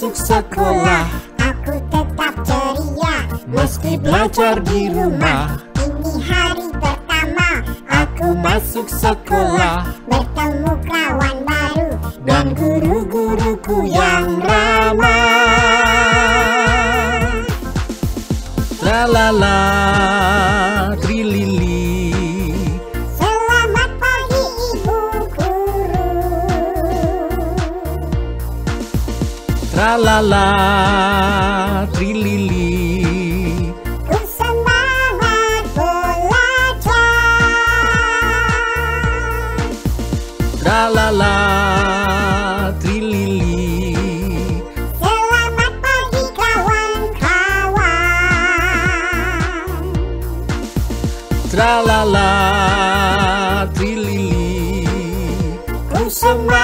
masuk sekolah. Aku tetap ceria Meski belajar di rumah. Ini hari pertama Aku masuk sekolah. bertemu kawan baru Dan guru-guruku yang ramah. Tralala, trilili. Selamat pagi ibu guru. Tralala, trilili. Ku semangat belajar. Tralala, trilili. Selamat pagi kawan-kawan. Tralala, trilili. Ku semangat